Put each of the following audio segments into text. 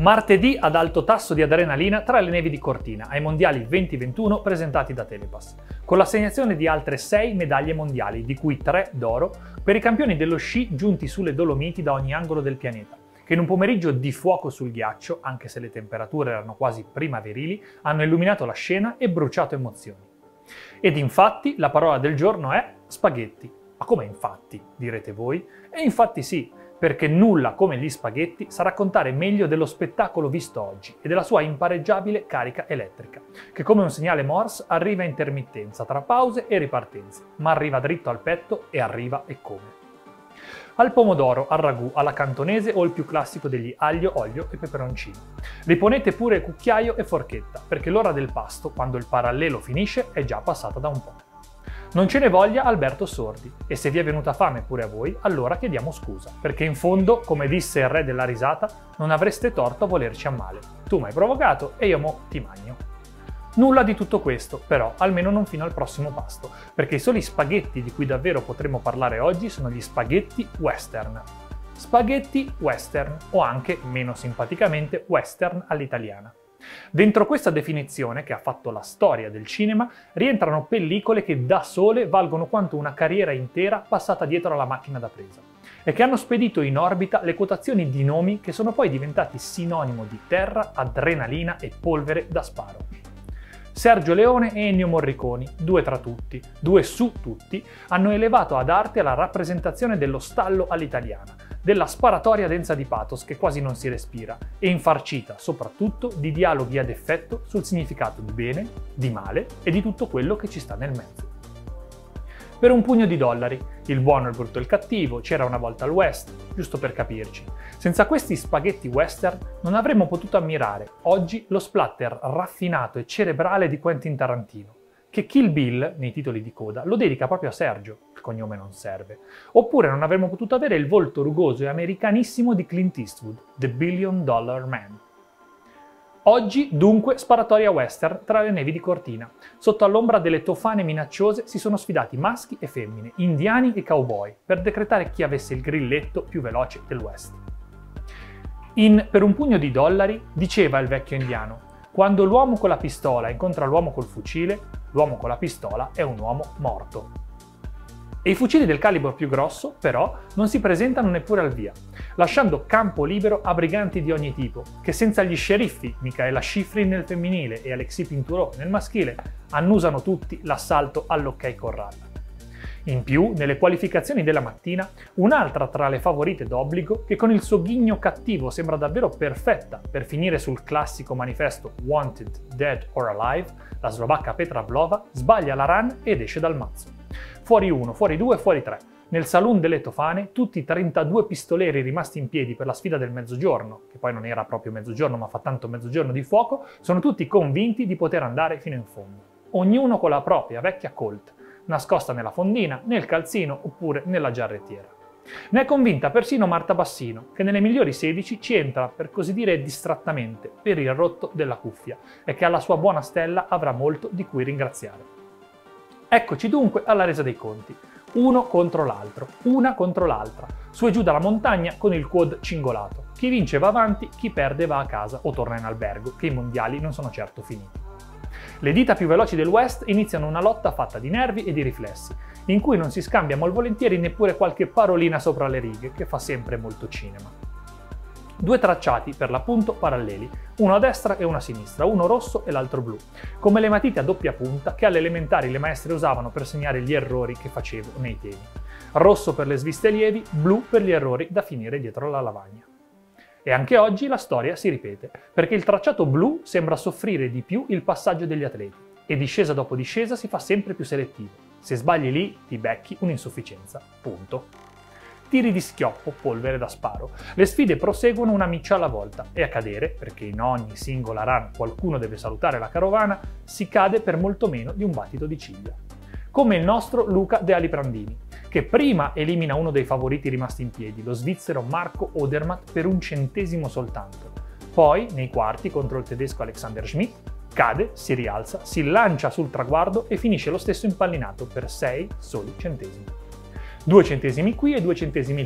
Martedì ad alto tasso di adrenalina tra le nevi di Cortina ai mondiali 2021 presentati da Telepass, con l'assegnazione di altre 6 medaglie mondiali, di cui 3 d'oro, per i campioni dello sci giunti sulle Dolomiti da ogni angolo del pianeta, che in un pomeriggio di fuoco sul ghiaccio, anche se le temperature erano quasi primaverili, hanno illuminato la scena e bruciato emozioni. Ed infatti la parola del giorno è spaghetti. Ma come infatti, direte voi? E infatti sì, perché nulla come gli spaghetti sa raccontare meglio dello spettacolo visto oggi e della sua impareggiabile carica elettrica, che come un segnale Morse arriva a intermittenza tra pause e ripartenze, ma arriva dritto al petto e arriva e come. Al pomodoro, al ragù, alla cantonese o il più classico degli aglio, olio e peperoncino. Riponete pure cucchiaio e forchetta, perché l'ora del pasto, quando il parallelo finisce, è già passata da un po'. Non ce ne voglia Alberto Sordi, e se vi è venuta fame pure a voi, allora chiediamo scusa, perché in fondo, come disse il re della risata, non avreste torto a volerci a male. Tu m'hai provocato e io mo ti magno. Nulla di tutto questo, però, almeno non fino al prossimo pasto, perché i soli spaghetti di cui davvero potremo parlare oggi sono gli spaghetti western. Spaghetti western, o anche, meno simpaticamente, western all'italiana. Dentro questa definizione, che ha fatto la storia del cinema, rientrano pellicole che da sole valgono quanto una carriera intera passata dietro alla macchina da presa, e che hanno spedito in orbita le quotazioni di nomi che sono poi diventati sinonimo di terra, adrenalina e polvere da sparo. Sergio Leone e Ennio Morricone, due tra tutti, due su tutti, hanno elevato ad arte la rappresentazione dello stallo all'italiana, della sparatoria densa di pathos che quasi non si respira e infarcita soprattutto di dialoghi ad effetto sul significato di bene, di male e di tutto quello che ci sta nel mezzo. Per un pugno di dollari, il buono, il brutto e il cattivo, c'era una volta il West, giusto per capirci. Senza questi spaghetti western non avremmo potuto ammirare oggi lo splatter raffinato e cerebrale di Quentin Tarantino, che Kill Bill, nei titoli di coda, lo dedica proprio a Sergio, il cognome non serve. Oppure non avremmo potuto avere il volto rugoso e americanissimo di Clint Eastwood, The Billion Dollar Man. Oggi, dunque, sparatoria western tra le nevi di Cortina. Sotto all'ombra delle tofane minacciose si sono sfidati maschi e femmine, indiani e cowboy, per decretare chi avesse il grilletto più veloce del West. Per un pugno di dollari, diceva il vecchio indiano, quando l'uomo con la pistola incontra l'uomo col fucile, l'uomo con la pistola è un uomo morto. E i fucili del calibro più grosso, però, non si presentano neppure al via, lasciando campo libero a briganti di ogni tipo, che senza gli sceriffi, Michaela Schifrin nel femminile e Alexis Pinturault nel maschile, annusano tutti l'assalto all'Ok Corral. In più, nelle qualificazioni della mattina, un'altra tra le favorite d'obbligo, che con il suo ghigno cattivo sembra davvero perfetta per finire sul classico manifesto Wanted, Dead or Alive, la slovacca Petra Vlhova sbaglia la run ed esce dal mazzo. Fuori 1, fuori 2, fuori 3. Nel saloon delle tofane, tutti i 32 pistoleri rimasti in piedi per la sfida del mezzogiorno, che poi non era proprio mezzogiorno ma fa tanto mezzogiorno di fuoco, sono tutti convinti di poter andare fino in fondo. Ognuno con la propria vecchia Colt, nascosta nella fondina, nel calzino oppure nella giarrettiera. Ne è convinta persino Marta Bassino, che nelle migliori 16 ci entra, per così dire distrattamente, per il rotto della cuffia, e che alla sua buona stella avrà molto di cui ringraziare. Eccoci dunque alla resa dei conti, uno contro l'altro, una contro l'altra, su e giù dalla montagna con il quad cingolato. Chi vince va avanti, chi perde va a casa o torna in albergo, che i mondiali non sono certo finiti. Le dita più veloci del West iniziano una lotta fatta di nervi e di riflessi, in cui non si scambia malvolentieri neppure qualche parolina sopra le righe, che fa sempre molto cinema. Due tracciati, per l'appunto, paralleli, uno a destra e uno a sinistra, uno rosso e l'altro blu, come le matite a doppia punta che alle elementari le maestre usavano per segnare gli errori che facevo nei temi. Rosso per le sviste lievi, blu per gli errori da finire dietro la lavagna. E anche oggi la storia si ripete, perché il tracciato blu sembra soffrire di più il passaggio degli atleti, e discesa dopo discesa si fa sempre più selettivo. Se sbagli lì, ti becchi un'insufficienza. Punto. Tiri di schioppo, polvere da sparo. Le sfide proseguono una miccia alla volta e a cadere, perché in ogni singola run qualcuno deve salutare la carovana, si cade per molto meno di un battito di ciglia. Come il nostro Luca De Aliprandini, che prima elimina uno dei favoriti rimasti in piedi, lo svizzero Marco Odermatt, per un centesimo soltanto. Poi, nei quarti contro il tedesco Alexander Schmidt, cade, si rialza, si lancia sul traguardo e finisce lo stesso impallinato per 6 soli centesimi. 2 centesimi qui e 2 centesimi lì,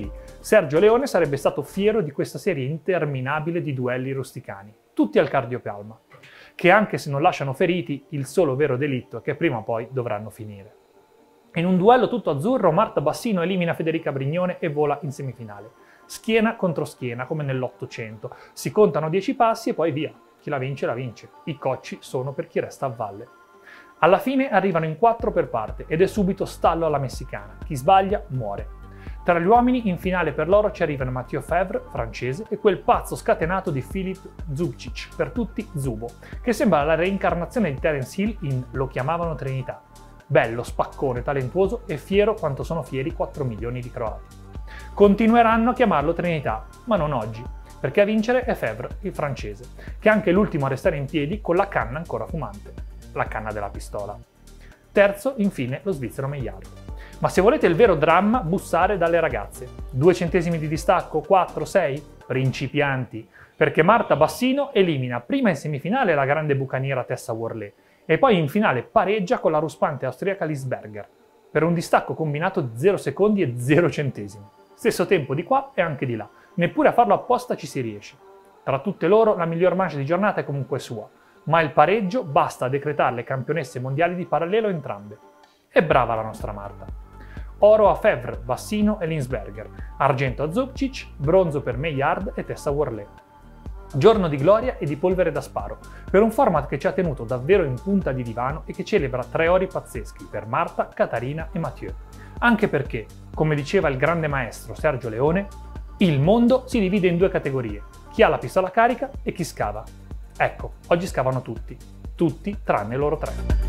Sergio Leone sarebbe stato fiero di questa serie interminabile di duelli rusticani, tutti al cardiopalma, che anche se non lasciano feriti, il solo vero delitto è che prima o poi dovranno finire. In un duello tutto azzurro, Marta Bassino elimina Federica Brignone e vola in semifinale. Schiena contro schiena, come nell'800. Si contano 10 passi e poi via. Chi la vince, la vince. I cocci sono per chi resta a valle. Alla fine arrivano in 4 per parte ed è subito stallo alla messicana. Chi sbaglia, muore. Tra gli uomini, in finale per loro ci arrivano Mathieu Febvre, francese, e quel pazzo scatenato di Filip Zubcic, per tutti Zubo, che sembra la reincarnazione di Terence Hill in Lo chiamavano Trinità. Bello, spaccone, talentuoso e fiero quanto sono fieri 4 milioni di croati. Continueranno a chiamarlo Trinità, ma non oggi, perché a vincere è Febvre, il francese, che è anche l'ultimo a restare in piedi con la canna ancora fumante, la canna della pistola. Terzo, infine, lo svizzero Meillard. Ma se volete il vero dramma, bussare dalle ragazze. 2 centesimi di distacco, 4, 6? Principianti, perché Marta Bassino elimina prima in semifinale la grande bucaniera Tessa Worley e poi in finale pareggia con la ruspante austriaca Liesberger, per un distacco combinato di 0 secondi e 0 centesimi. Stesso tempo di qua e anche di là, neppure a farlo apposta ci si riesce. Tra tutte loro la miglior manche di giornata è comunque sua, ma il pareggio basta a decretarle campionesse mondiali di parallelo entrambe. E brava la nostra Marta. Oro a Febvre, Bassino e Liesberger, argento a Zubcic, bronzo per Meillard e Tessa Worley. Giorno di gloria e di polvere da sparo, per un format che ci ha tenuto davvero in punta di divano e che celebra 3 ori pazzeschi per Marta, Catarina e Mathieu. Anche perché, come diceva il grande maestro Sergio Leone, il mondo si divide in 2 categorie, chi ha la pistola carica e chi scava. Ecco, oggi scavano tutti tranne loro 3.